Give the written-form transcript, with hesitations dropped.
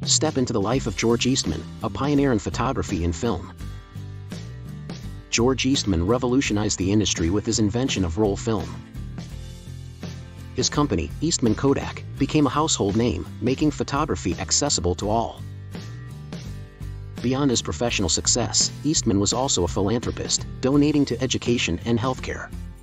Step into the life of George Eastman, a pioneer in photography and film. George Eastman revolutionized the industry with his invention of roll film. His company, Eastman Kodak, became a household name, making photography accessible to all. Beyond his professional success, Eastman was also a philanthropist, donating to education and healthcare.